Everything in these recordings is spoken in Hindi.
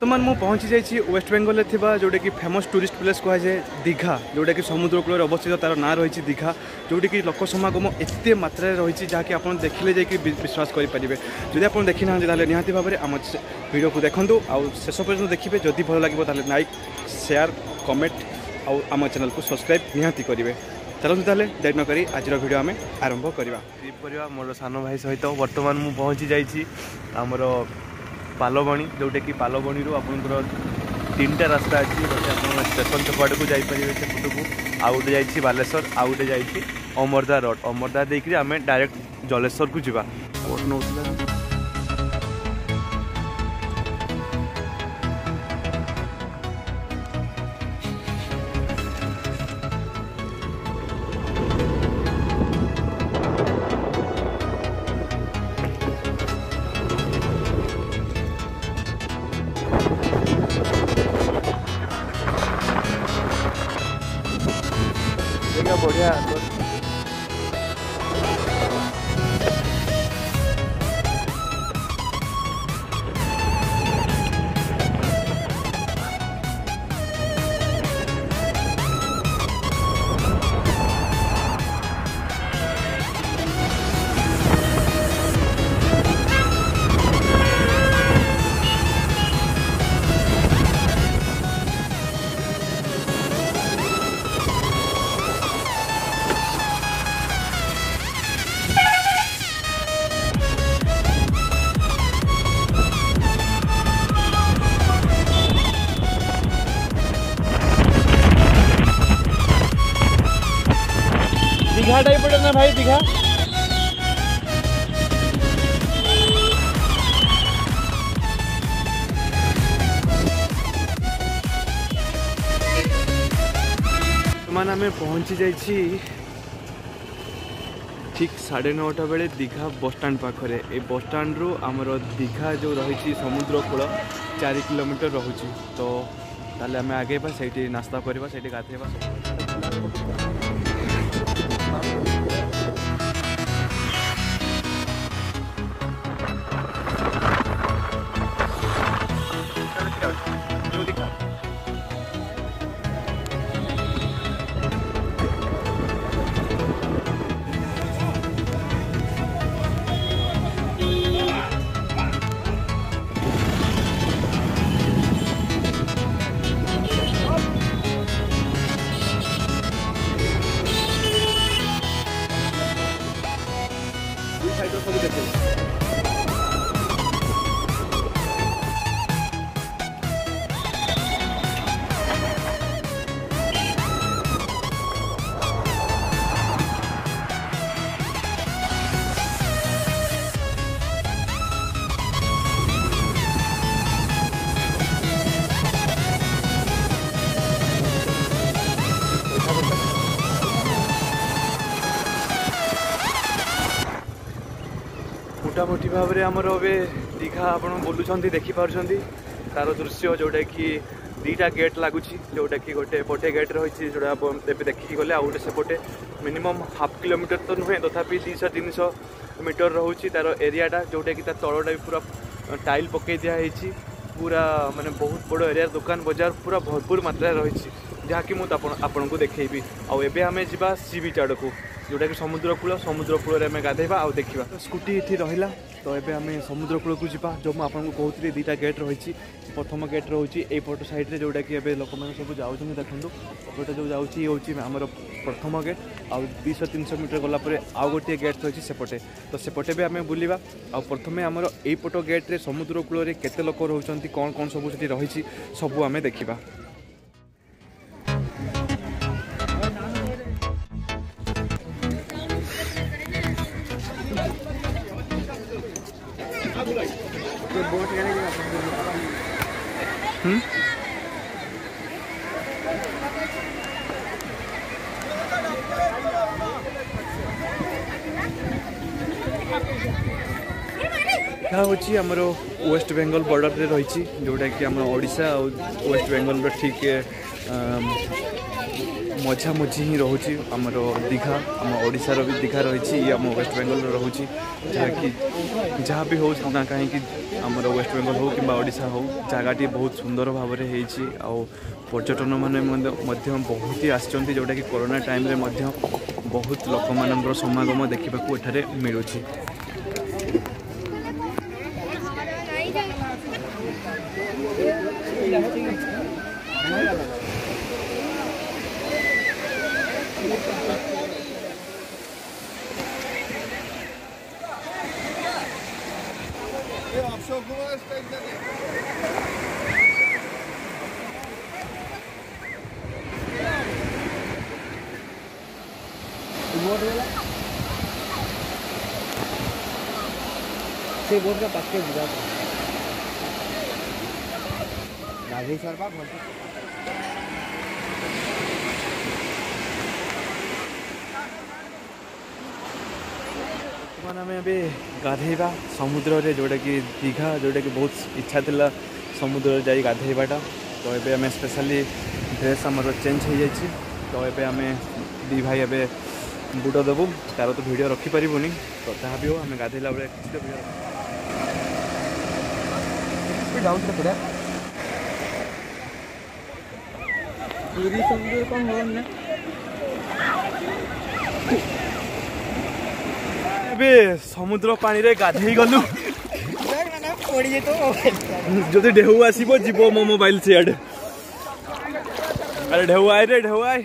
बर्तमान मुझे पहुँची जाइए वेस्ट बेंगल जोटा कि फेमस टूरिस्ट प्लेस कह जाए दीघा जोटा कि समुद्र कूल अवस्थित तार ना रही दीघा जोटी कि लोक समागम एत मात्रा रही जहाँकि आप देखिले जाकि विश्वास करेंगे जदि आप देखी ना निहाती भाव में आम वीडियो को देखूँ आउ शेष पर्यटन देखिए जदि भल लगे लाइक शेयर कमेंट आम चैनल को सब्सक्राइब निहाती करेंगे। चलते ताले देर न करी आज वीडियो आम आरंभ करवा ट्रिप करवा मोर सान भाई सहित बर्तमान मुझे पहुँची जाइए आमर पालबणी जोटा कि पालबणी आपंकर 3टा रास्ता अच्छी गोटे आप स्टेशन सेपट को जापर सेपट को आउ गोटे जाइए बालेश्वर आउ गोटे जाइए अमरदा रोड अमरदा देकर आम डायरेक्ट जलेश्वर को जावा नौ बढ़िया दीघा टाइप पड़े ना भाई दीघा मान आम पहुँची जाइए ठीक 9:30 बेले दीघा बस स्टाण पाखे ये बस स्टाण रु आमर दीघा जो रही समुद्र कूल 4 किलोमीटर रोचे तो ताले आम आगे से नास्ता करवा से गाधेवा मोटामोटी भाव में आमर ए दीघा आप बुलूँ देखिपुं तार दृश्य जोटा कि 2टा गेट लगुच जोटा कि गोटे पटे गेट रही जोटा आप देखिकी गले आउ गोटे सेपटे मिनिमम हाफ किलोमीटर तो नुहे तथापि 200-300 मीटर रोचे तार एरियाटा जोटा कि तलटा भी पूरा टाइल पकई दिखाई पूरा माने बहुत बड़ एरिया दुकान बजार पूरा भरपूर मात्रा रही जहाँकि मुझे आपन को देखी आम जा सी बीच आड़ को जोटा कि समुद्र कूल में गाधेबा आउ देखा तो स्कूटी ये रहा तो ये आम समुद्र कूल को जा जो मुझे कहती 2टा गेट रही प्रथम गेट रोचे यपट साइड जोटा कि लोक मैंने सब जाऊँ देखो एपटे जो जाऊँगी आमर प्रथम गेट आउ 200-300 मीटर गलापर आउ गोटे गेट रही सेपटे तो सेपटे भी आम बुलवा आ प्रथम आमर यपट गेट्रे समुद्र कूल केते लोक रोच कौन कौन सब रही सबू आम देखा यहाँ हूँ आमर वेस्ट बेंगल बॉर्डर रे रही जोटा कि आम ओडिशा और वेस्ट बेंगल ठीक मझा मझी ही रोचे आमर दीघा आम ओडिशार भी दीघा रही आम वेस्ट बेंगल रोचे जहाँकि जहाँ भी हो ना कहीं आमर वेस्ट बेंगल हो कि ओडिशा हो जगहटी बहुत सुंदर भाव में हो पर्यटन मैंने बहुत ही आसचंती जोटा कि कोरोना टाइम रे बहुत लोक मान समागम देखा एठारे मिलूँ। से बोर्ड का पास के बुझा राधे सर बाप आम ए गाधेबा समुद्र रे जोटा कि दीघा जोटा कि बहुत इच्छा थिला समुद्र जा गाधेबाटा तो ये आम स्पेशली ड्रेस आमर चेंज हो जाए तो ये आम दी भाई ए बुड़ देवु तार तो वीडियो रखिपारूनी तो जहाँ भी हो आम गाधेला बेले किसी वीडियो पूरी समुद्र कौन हो ना समुद्र पानी रे गाधे गलु जदि ढेउ आसब जीव मो मोबाइल सियाड़े अरे ढेउ आए रे ढेउ आए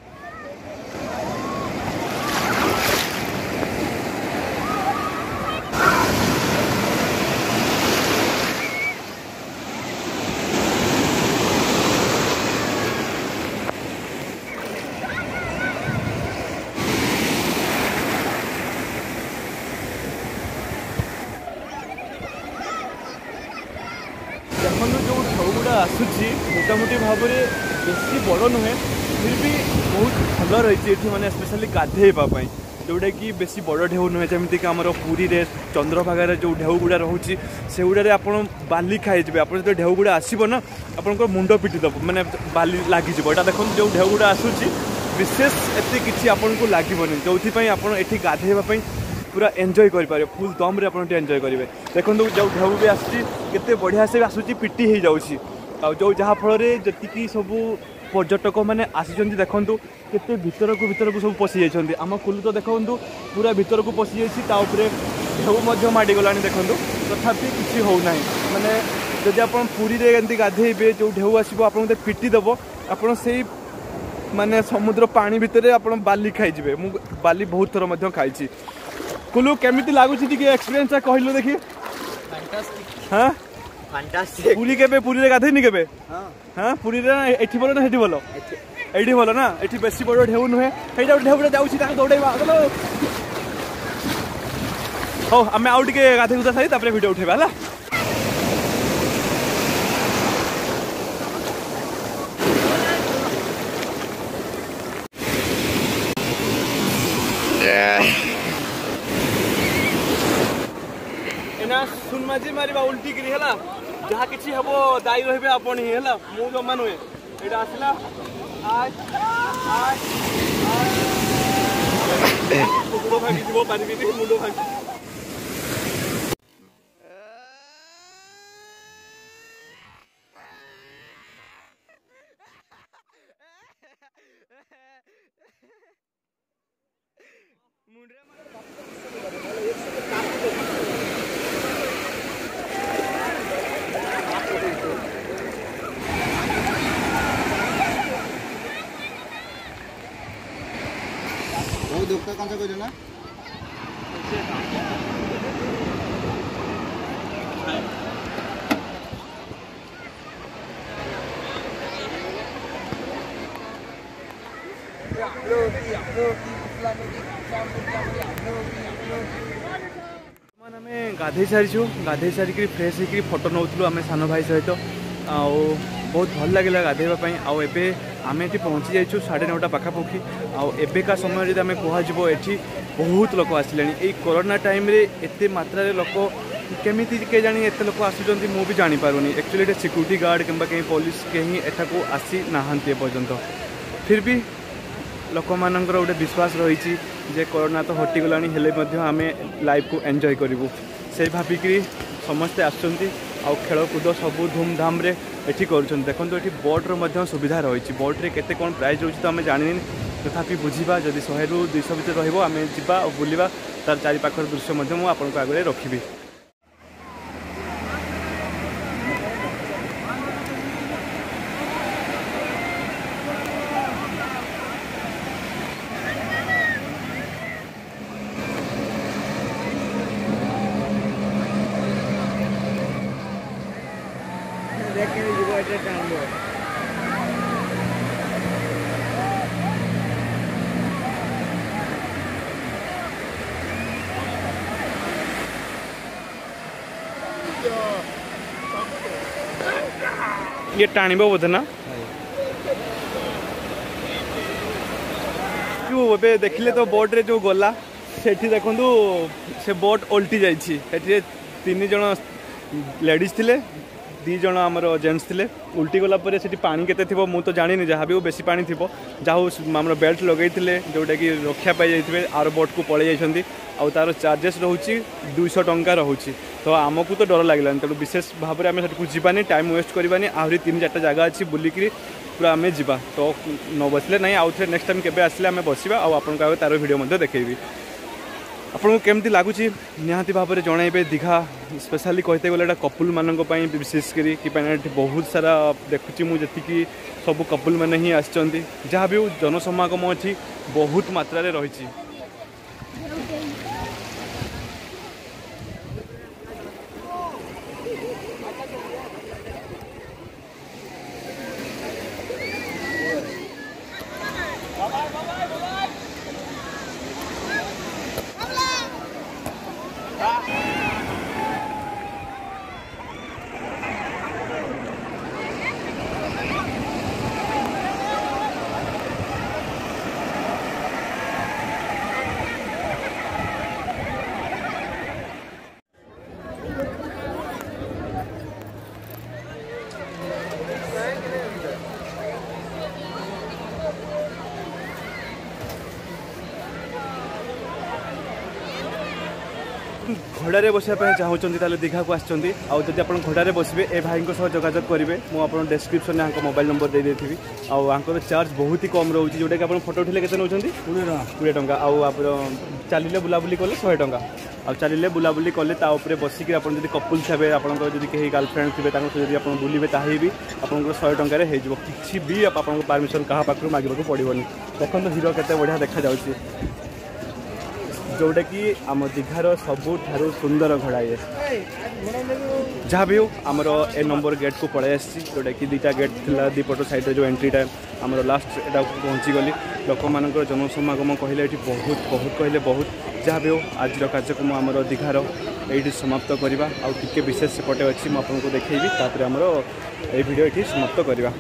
देखो जो ढेउगुड़ा आसूसी मोटामोटी भाव में बेसी बड़ नुहे फिर भी बहुत भल रही मैंने स्पेशली गाधेवाई जोटा कि बेसी बड़ ढेउ नुहे जमीक आम पुरी रे चंद्रभागा जो ढेउगुड़ा रोचे से गुड़ा आप बाली खाईजे आप जो ढेउगुड़ा आसब ना आप मुंड पिटिदेव मैंने बाली लगे यहाँ देखो जो ढेउगुड़ा आसूसी विशेष एत कि आपको लगे जो ये गाधेवाई पूरा एंजॉय करें फुल दम रे आप एंजॉय करेंगे देखो जो ढेउ भी आसते बढ़िया से आसूसी पिटी हो जाऊँगी जो जहाँ फल जी सब पर्यटक मैंने आसी देखु केते भीतर को सब पशि जाइए आम कुलू तो देखो पूरा भीतर को पशि जाइए ढेउ माड़गला देखो तथापि किसी होना माने जदि आप पुरी रे एमती गाधेबे जो ढेउ आसो आप पिटिदेव आप माने समुद्र पानी भितर आप बाली खाईजे मु बाली बहुत थर खाई कुलू केमिति लागुछि टिके एक्सपीरियंस कहलु देखि फैंटास्टिक हां फैंटास्टिक पुली केबे पुरी रे गाधेनी केबे हां हां पुरी रे एठी बोलो ना हेठी बोलो एठी बोलो ना एठी बेसी बड़ ढेउ नहे हेटा ढेउरा जाउछि ताके दौड़ैबा चलो हो हमें आउट के गाधे गुदा साई तापर वीडियो उठेबा हला सुनमाजी मारिबा उल्टी करी हला जहाँ किसी हबो दायी रहिबे आपण ही हला मु जमा नुहे एटा आसला आज आज मुंडो भागी जीवो पारिबी नी मुंडो भागी दुःख कौन सा कोई ना गाधे सारी गाधे सारिक फ्रेश होकर फोटो नौलु आम सान भाई सहित बहुत भल लगे गाधेवाई आए आम ये पहुँची जाइए 9:30 पाखापाखि आएका समय जब आम कहु ये बहुत लोक आसिले ये कोरोना टाइम रे एते मात्रा लोक केमी के जानी एत लोक आसुँच मुझे जापारूनी एक्चुअली सिक्यूरीटी गार्ड कि कहीं पुलिस कहीं एठाक आसी ना पर्यंत फिर भी लोक मानकर गोटे विश्वास रही जे कोरोना तो हटिगला हेले आमे लाइफ को एंजॉय करूँ से भाविकी समस्ते आसुँच आउ खेलकूद सबू धूमधाम रे एठी कर देखो ये बोट्र सुविधा रही बोट्रे केते कौन प्राइज रोचे तो आम जानी तथापि बुझा जदि 100 ରୁ 200 भितर रमें जा बुलवा तार चारिपाखर दृश्य मुझे आपको आगे रखी। ये टाणी बोधे ना जो देखिले तो बोट रे जो गला से देखु से बोट ओल्टी जाइए 3 जन लेडीज थिले 2 जन आमर जेंट्स थिले उल्टी गला पर से पानी केते थिबो मु तो जानी जहाँ भी बेसी पानी थिबो जाहु आमर बेल्ट लगे जोटा कि रक्षा पाई जाइए आर बोट को पलि जाइछंती आउ तार चार्जेस रोचे 200 टंका रोचे तो आमको तो डर लगे तेणु विशेष भाव में आम से जावानी टाइम वेस्ट करवानी आहरी 3-4 जगह अच्छी बुलिक पूरा आम जा तो न बसले ना आउ थे नेक्स्ट टाइम केबे आसले आम बसवा आपको तार वीडियो देखेबी आपको केमती लगुच निहाती भाव में जनइबे दीघा स्पेशली कहते गले कपुल मानक विशेषकर कि बहुत सारा देखुची मुझे सब कपुल मैंने ही आसचंती जहाँ भी जनसमागम अच्छी बहुत मात्रा रही। घोड़े बसवाई चाहते दीघा को आसती आदि आप घोड़े बसबे ए भाई जोगाजोग करेंगे मुझे डिस्क्रिप्शन में मोबाइल नंबर दे देती आंकर चार्ज बहुत ही कम रोचे जोटा कि आप फोटो उठे के 20 टंका आप चलिए बुलाबुली कले 100 टंका आ चलिए बुलाबुली कले बसिक जब कपुल थे आप कहीं गर्लफ्रेंड थे जब आप बुलवे ताही भी आप 100 टंकार किसी भी आपको परमिशन क्या पाखु मांगवाक पड़ोनी देखो हीरो के बढ़िया देखा जाऊँगी जोटा कि आम दीघार सबुठारु सुंदर घोड़ा ये जहाँ भी हो आमर ए नंबर गेट को पलि आसी जोटा कि 2टा गेट थिला दीपट साइड जो एंट्रीटा आम लास्ट एटा पहुँची गली लोक मान जनसमागम कहले बहुत बहुत कहले बहुत जहाँ भी हो आज कार्यक्रम आमर दीघार ये समाप्त करवा आउ विशेष सेपटे अच्छी मुझे देखी तापर आमर ये वीडियो ये समाप्त करवा।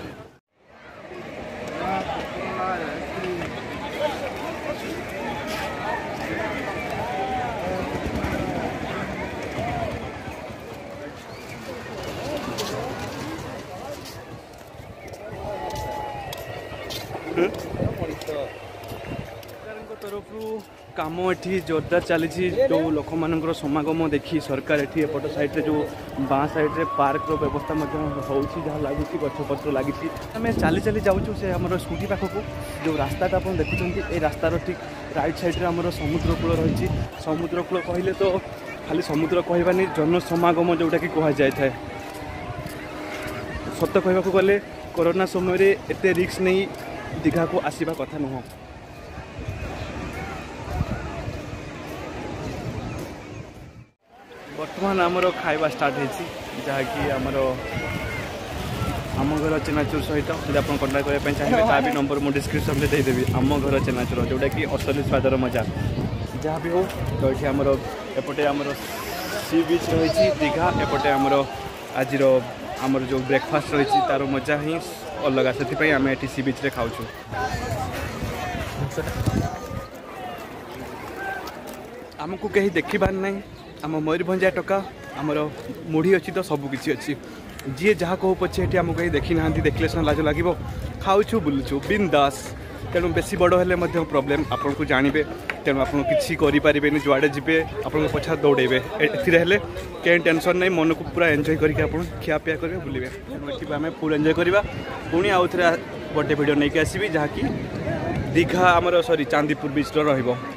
तरफ काम ये जोरदार चली जो लोक मान समागम देखी सरकार ये एपट साइड जो बाँ साइड रे पार्क व्यवस्था हो लगुच गछपत्र लगी आम चली चली जाऊँ से आम स्कूटी पाखक जो रास्ताटा आप देखुं ये रास्तार ठीक राइट साइड रे आम समुद्र कूल रही समुद्र कूल कहले तो खाली समुद्र कहबानी जनसमागम जोटा कि कह जाए सत कहवाक गले कोरोना समय एत रिस्क नहीं दीघा को आसवा कथा नुह। बर्तमान आमर खाଇବା स्टार्ट होती जहाँकि आमर आम घर चेनाचूर सहित जब आप कंटाक्ट करने चाहिए ता भी नंबर मुझे डिस्क्रिप्शन में देदेवी आम घर चेनाचूर जोटा कि असली स्वादर मजा जहाँ भी हो तो ये आमर एपटे आमर सी बीच रही दीघा एपटे आमर आज आमर जो ब्रेकफास्ट रही तार मजा ही अलग से आम ये सी बीच रे खाऊ आमको कहीं देखिबार ना आम मयूरभंजा टका आमर मुढ़ी अच्छी तो सबकिछि अच्छी जी जहाँ कहू पछे ये आमको कहीं देखी ना देखले सीना लाज लगे खाऊछु बुलुछु बिंदास तेणु बेसी बड़ हेले प्रोब्लेम आपन को जानवे तेणु आप किसी करें जुआड़े जी आपन पछा दौड़े एले कहीं टेंशन नहीं मन को पूरा एंजॉय करके खियापिया करेंगे बुलवे तेणु ये आम फुल एंजॉय करवा पुणी आउ थे गोटे वीडियो नहीं आसबि जहाँकि दीघा आमर सॉरी चांदीपुर बीच रहिबो